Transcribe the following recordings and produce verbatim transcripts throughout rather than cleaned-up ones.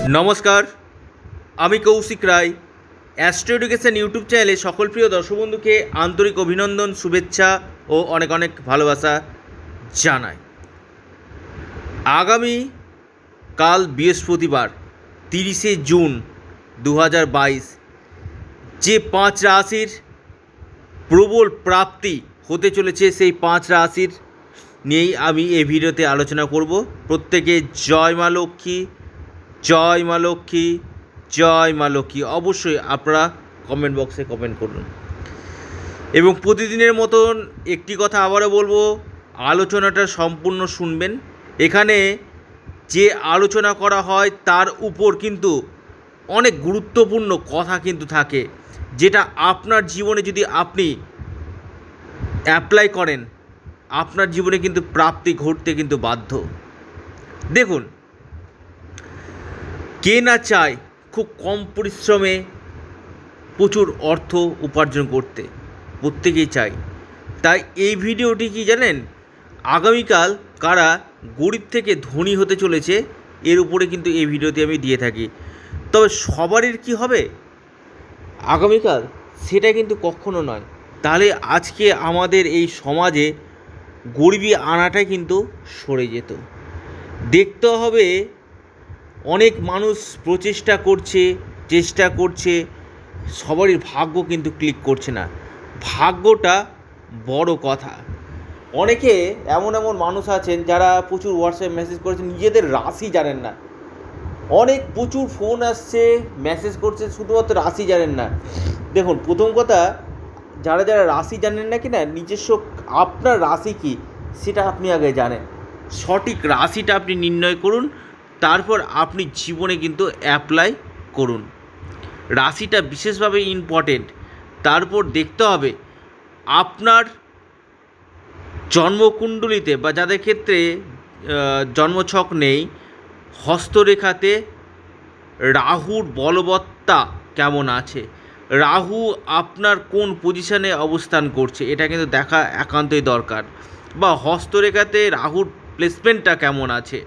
নমস্কার, আমি Kaushik Roy. Astro education YouTube চ্যানেলে সকল প্রিয় দর্শক বন্ধুকে আন্তরিক অভিনন্দন, শুভেচ্ছা ও অনেক অনেক ভালোবাসা জানাই। আগামী কাল বৃহস্পতিবার তিরিশে জুন দু হাজার বাইশ যে পাঁচ রাশির প্রবল প্রাপ্তি হতে চলেছে, সেই পাঁচ রাশির নিয়েই আমি এই ভিডিওতে আলোচনা করব। প্রত্যেকে জয় মা লক্ষ্মী, জয় মা লক্ষ্মী, জয় মা লক্ষ্মী অবশ্যই আপনারা কমেন্ট বক্সে কমেন্ট করুন। এবং প্রতিদিনের মতন একটি কথা আবারও বলবো, আলোচনাটা সম্পূর্ণ শুনবেন। এখানে যে আলোচনা করা হয় তার উপর কিন্তু অনেক গুরুত্বপূর্ণ কথা কিন্তু থাকে, যেটা আপনার জীবনে যদি আপনি অ্যাপ্লাই করেন, আপনার জীবনে কিন্তু প্রাপ্তি ঘটতে কিন্তু বাধ্য। দেখুন, কে না চায় খুব কম পরিশ্রমে প্রচুর অর্থ উপার্জন করতে? প্রত্যেকেই চায়। তাই এই ভিডিওটি কি জানেন, আগামীকাল কারা গরিব থেকে ধনী হতে চলেছে এর উপরে কিন্তু এই ভিডিওতে আমি দিয়ে থাকি। তবে সবারই কি হবে আগামীকাল সেটা কিন্তু কখনো নয়। তাহলে আজকে আমাদের এই সমাজে গরিবী আনাটাই কিন্তু সরে যেত। দেখতে হবে, অনেক মানুষ প্রচেষ্টা করছে, চেষ্টা করছে, সবারই ভাগ্য কিন্তু ক্লিক করছে না। ভাগ্যটা বড় কথা। অনেকে এমন এমন মানুষ আছেন যারা প্রচুর হোয়াটসঅ্যাপ মেসেজ করেছেন, নিজেদের রাশি জানেন না। অনেক প্রচুর ফোন আসছে, মেসেজ করছে, শুধুমাত্র রাশি জানেন না। দেখুন, প্রথম কথা, যারা যারা রাশি জানেন না কি না, নিজস্ব আপনার রাশি কি সেটা আপনি আগে জানেন। সঠিক রাশিটা আপনি নির্ণয় করুন, তারপর আপনি জীবনে কিন্তু অ্যাপ্লাই করুন। রাশিটা বিশেষভাবে ইম্পর্টেন্ট। তারপর দেখতে হবে আপনার জন্মকুণ্ডলিতে বা যাদের ক্ষেত্রে জন্মছক নেই, হস্তরেখাতে রাহুর বলবত্তা কেমন আছে, রাহু আপনার কোন পজিশনে অবস্থান করছে এটা কিন্তু দেখা একান্তই দরকার। বা হস্তরেখাতে রাহুর প্লেসমেন্টটা কেমন আছে।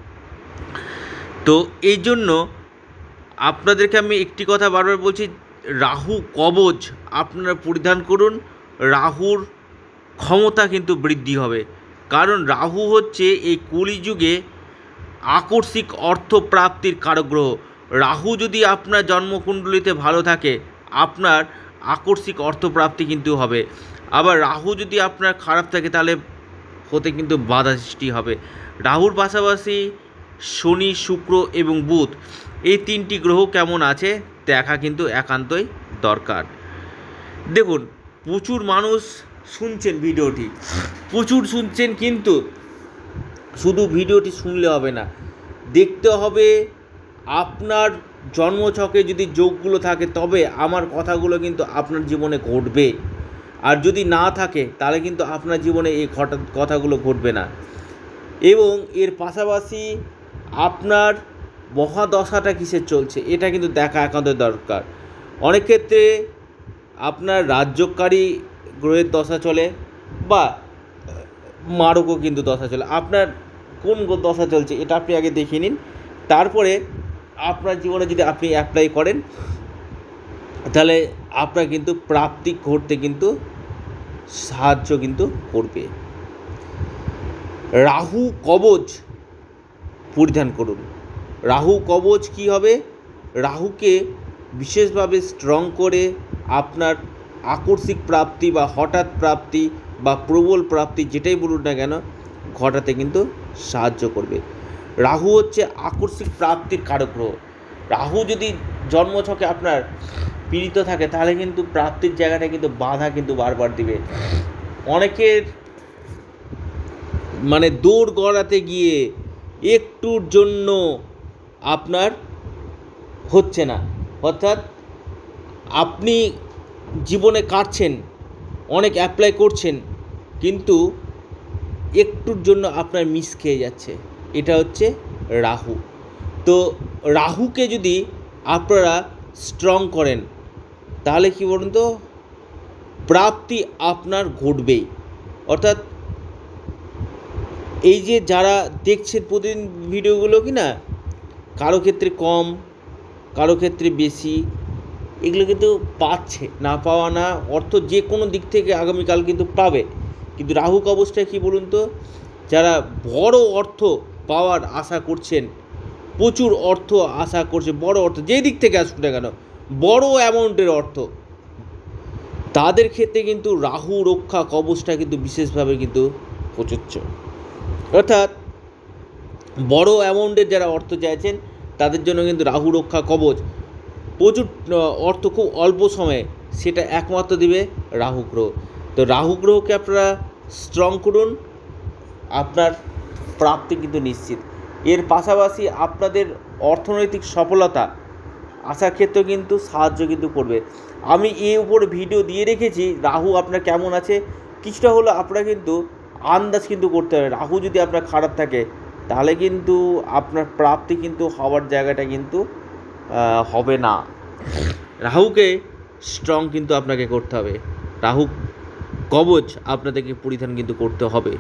তো এই জন্য আপনাদেরকে আমি একটি কথা বারবার বলছি, রাহু কবচ আপনারা পরিধান করুন। রাহুর ক্ষমতা কিন্তু বৃদ্ধি হবে, কারণ রাহু হচ্ছে এই কলিযুগে আকস্মিক অর্থ প্রাপ্তির কারক গ্রহ। রাহু যদি আপনার জন্মকুণ্ডলিতে ভালো থাকে, আপনার আকস্মিক অর্থপ্রাপ্তি কিন্তু হবে। আবার রাহু যদি আপনার খারাপ থাকে, তাহলে হতে কিন্তু বাধা সৃষ্টি হবে। রাহুর পাশাপাশি শনি, শুক্র এবং বুধ, এই তিনটি গ্রহ কেমন আছে দেখা কিন্তু একান্তই দরকার। দেখুন, প্রচুর মানুষ শুনছেন ভিডিওটি, প্রচুর শুনছেন, কিন্তু শুধু ভিডিওটি শুনলে হবে না, দেখতে হবে আপনার জন্মছকে যদি যোগগুলো থাকে, তবে আমার কথাগুলো কিন্তু আপনার জীবনে ঘটবে। আর যদি না থাকে তাহলে কিন্তু আপনার জীবনে এই কথাগুলো ঘটবে না। এবং এর পাশাপাশি আপনার মহাদশাটা কিসের চলছে এটা কিন্তু দেখা একান্ত দরকার। অনেক ক্ষেত্রে আপনার রাজ্যকারী গ্রহের দশা চলে বা মারকও কিন্তু দশা চলে। আপনার কোন দশা চলছে এটা আপনি আগে দেখে নিন, তারপরে আপনার জীবনে যদি আপনি অ্যাপ্লাই করেন, তাহলে আপনার কিন্তু প্রাপ্তি ঘটতে কিন্তু সাহায্য কিন্তু করবে। রাহু কবচ পরিধান করুন। রাহু কবচ কি হবে, রাহুকে বিশেষভাবে স্ট্রং করে আপনার আকস্মিক প্রাপ্তি বা হঠাৎ প্রাপ্তি বা প্রবল প্রাপ্তি, যেটাই বলুন না কেন, ঘটাতে কিন্তু সাহায্য করবে। রাহু হচ্ছে আকস্মিক প্রাপ্তির কারক গ্রহ। রাহু যদি জন্মছকে আপনার পীড়িত থাকে, তাহলে কিন্তু প্রাপ্তির জায়গাটা কিন্তু বাধা কিন্তু বারবার দিবে। অনেকের মানে দৌড় গড়াতে গিয়ে একটুর জন্য আপনার হচ্ছে না, অর্থাৎ আপনি জীবনে কাটছেন, অনেক অ্যাপ্লাই করছেন, কিন্তু একটুর জন্য আপনার মিস খেয়ে যাচ্ছে। এটা হচ্ছে রাহু। তো রাহুকে যদি আপনারা স্ট্রং করেন, তাহলে কি বলুন তো, প্রাপ্তি আপনার ঘটবেই। অর্থাৎ এই যে যারা দেখছেন প্রতিদিন ভিডিওগুলো, কি না কারো ক্ষেত্রে কম, কারো ক্ষেত্রে বেশি, এগুলো কিন্তু পাচ্ছে, না পাওয়া না, অর্থ যে কোনো দিক থেকে আগামীকাল কিন্তু পাবে। কিন্তু রাহু কবচটা কী বলুন তো, যারা বড় অর্থ পাওয়ার আশা করছেন, প্রচুর অর্থ আশা করছে, বড় অর্থ যেই দিক থেকে আসুক না কেন, বড় অ্যামাউন্টের অর্থ, তাদের ক্ষেত্রে কিন্তু রাহু রক্ষা কবচটা কিন্তু বিশেষভাবে কিন্তু প্রযোজ্য। অর্থাৎ বড় অ্যামাউন্টের যারা অর্থ চাইছেন তাদের জন্য কিন্তু রাহু রক্ষা কবচ, প্রচুর অর্থ খুব অল্প সময়ে, সেটা একমাত্র দেবে রাহু গ্রহ। তো রাহু গ্রহকে আপনারা স্ট্রং করুন, আপনার প্রাপ্তি কিন্তু নিশ্চিত। এর পাশাপাশি আপনাদের অর্থনৈতিক সফলতা আসার ক্ষেত্রেও কিন্তু সাহায্য কিন্তু করবে। আমি এর উপর ভিডিও দিয়ে রেখেছি রাহু আপনার কেমন আছে, কিছুটা হলো আপনারা কিন্তু আন্দাজ কিন্তু করতে হবে। রাহু যদি আপনার খারাপ থাকে তাহলে কিন্তু আপনার প্রাপ্তি কিন্তু হওয়ার জায়গাটা কিন্তু হবে না। রাহুকে স্ট্রং কিন্তু আপনাকে করতে হবে, রাহু কবচ আপনাদেরকে পরিধান কিন্তু করতে হবে।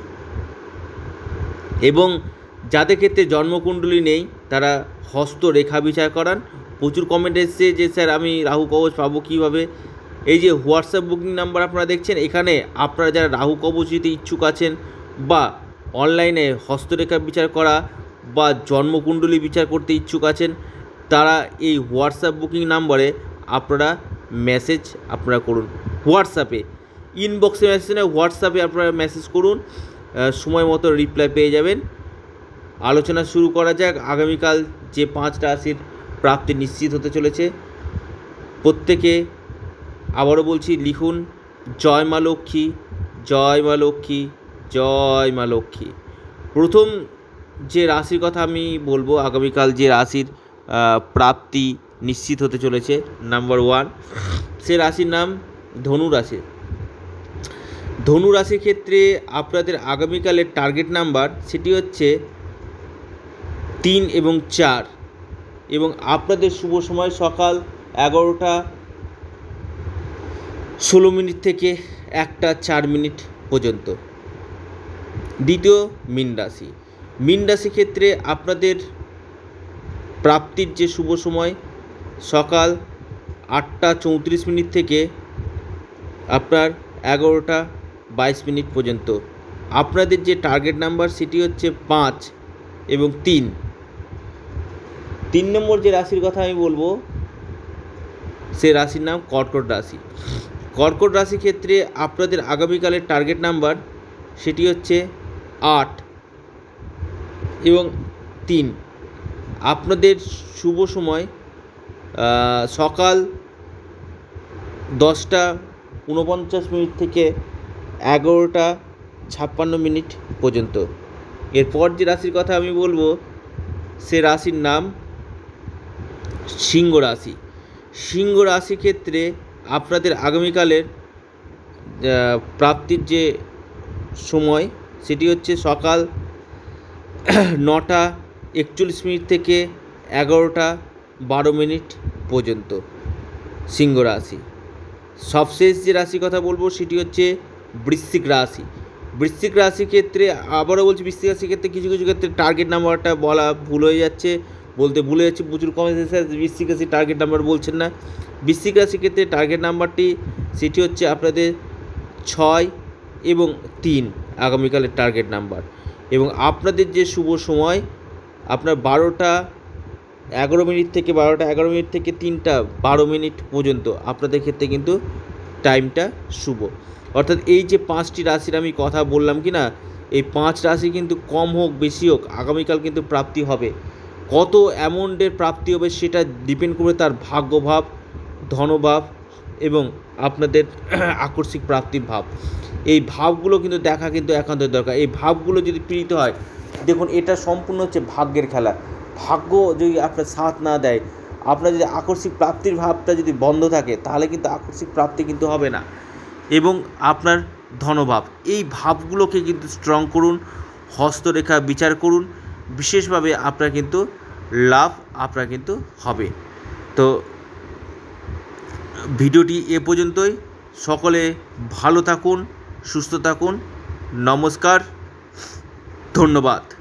এবং যাদের ক্ষেত্রে জন্মকুণ্ডলী নেই তারা হস্ত রেখা বিচার করান। প্রচুর কমেন্ট এসছে যে স্যার আমি রাহু কবচ পাবো কীভাবে। এই যে হোয়াটসঅ্যাপ বুকিং নাম্বার আপনারা দেখছেন, এখানে আপনারা যারা রাহু কবচ দিতে ইচ্ছুক আছেন বা অনলাইনে হস্তরেখা বিচার করা বা জন্মকুণ্ডলী বিচার করতে ইচ্ছুক আছেন, তারা এই হোয়াটসঅ্যাপ বুকিং নাম্বারে আপনারা মেসেজ আপনারা করুন। হোয়াটসঅ্যাপে ইনবক্সে মেসেজ না, হোয়াটসঅ্যাপে আপনারা মেসেজ করুন, সময় মতো রিপ্লাই পেয়ে যাবেন। আলোচনা শুরু করা যাক। আগামীকাল যে পাঁচটা রাশির প্রাপ্তি নিশ্চিত হতে চলেছে, প্রত্যেকে আবারও বলছি লিখুন জয় মা লক্ষ্মী, জয় মা লক্ষ্মী, জয় মা লক্ষ্মী। প্রথম যে রাশির কথা আমি বলবো, আগামীকাল যে রাশির প্রাপ্তি নিশ্চিত হতে চলেছে, নাম্বার ওয়ান, সে রাশির নাম ধনু রাশি। ধনু রাশির ক্ষেত্রে আপনাদের আগামীকালের টার্গেট নাম্বার সেটি হচ্ছে তিন এবং চার, এবং আপনাদের শুভ সময় সকাল এগারোটা ষোলো মিনিট থেকে একটা চার মিনিট পর্যন্ত। দ্বিতীয় মীন রাশি। মীন রাশির ক্ষেত্রে আপনাদের প্রাপ্তির যে শুভ সময় সকাল আটটা চৌত্রিশ মিনিট থেকে আপনার এগারোটা বাইশ মিনিট পর্যন্ত। আপনাদের যে টার্গেট নাম্বার সেটি হচ্ছে পাঁচ এবং তিন। তিন নম্বর যে রাশির কথা আমি বলবো সে রাশির নাম কর্কট রাশি। কর্কট রাশির ক্ষেত্রে আপনাদের আগামীকালের টার্গেট নাম্বার সেটি হচ্ছে আট এবং তিন। আপনাদের শুভ সময় সকাল দশটা উনপঞ্চাশ মিনিট থেকে এগারোটা ছাপ্পান্ন মিনিট পর্যন্ত। এরপর যে রাশির কথা আমি বলবো সে রাশির নাম সিংহ রাশি। সিংহ রাশির ক্ষেত্রে আপনাদের আগামীকালের প্রাপ্তির যে সময় সেটি হচ্ছে সকাল নটা একচল্লিশ মিনিট থেকে এগারোটা বারো মিনিট পর্যন্ত সিংহ রাশি। সবশেষ যে রাশির কথা বলবো সেটি হচ্ছে বৃশ্চিক রাশি। বৃশ্চিক রাশির ক্ষেত্রে আবারও বলছি, বৃশ্চিক রাশির ক্ষেত্রে কিছু কিছু ক্ষেত্রে টার্গেট নাম্বারটা বলা ভুল হয়ে যাচ্ছে, বলতে ভুলে যাচ্ছে। প্রচুর কমেন্ট স্যার বৃশ্চিক রাশির টার্গেট নাম্বার বলছেন না। বৃশ্চিক রাশির ক্ষেত্রে টার্গেট নাম্বারটি সেটি হচ্ছে আপনাদের ছয় এবং তিন আগামীকালের টার্গেট নাম্বার। এবং আপনাদের যে শুভ সময় আপনার বারোটা এগারো মিনিট থেকে বারোটা এগারো মিনিট থেকে তিনটা বারো মিনিট পর্যন্ত আপনাদের ক্ষেত্রে কিন্তু টাইমটা শুভ। অর্থাৎ এই যে পাঁচটি রাশির আমি কথা বললাম কি না, এই পাঁচ রাশি কিন্তু কম হোক বেশি হোক আগামীকাল কিন্তু প্রাপ্তি হবে। কত অ্যামাউন্টের প্রাপ্তি হবে সেটা ডিপেন্ড করবে তার ভাগ্যভাব, ধনভাব এবং আপনাদের আকস্মিক প্রাপ্তির ভাব। এই ভাবগুলো কিন্তু দেখা কিন্তু একান্ত দরকার। এই ভাবগুলো যদি পীড়িত হয়, দেখুন এটা সম্পূর্ণ হচ্ছে ভাগ্যের খেলা। ভাগ্য যদি আপনার সাথ না দেয়, আপনার যদি আকস্মিক প্রাপ্তির ভাবটা যদি বন্ধ থাকে তাহলে কিন্তু আকস্মিক প্রাপ্তি কিন্তু হবে না। এবং আপনার ধনভাব, এই ভাবগুলোকে কিন্তু স্ট্রং করুন, হস্তরেখা বিচার করুন, বিশেষভাবে আপনার কিন্তু লাভ আপনার কিন্তু হবে। তো ভিডিওটি এ পর্যন্তই। সকলে ভালো থাকুন, সুস্থ থাকুন। নমস্কার, ধন্যবাদ।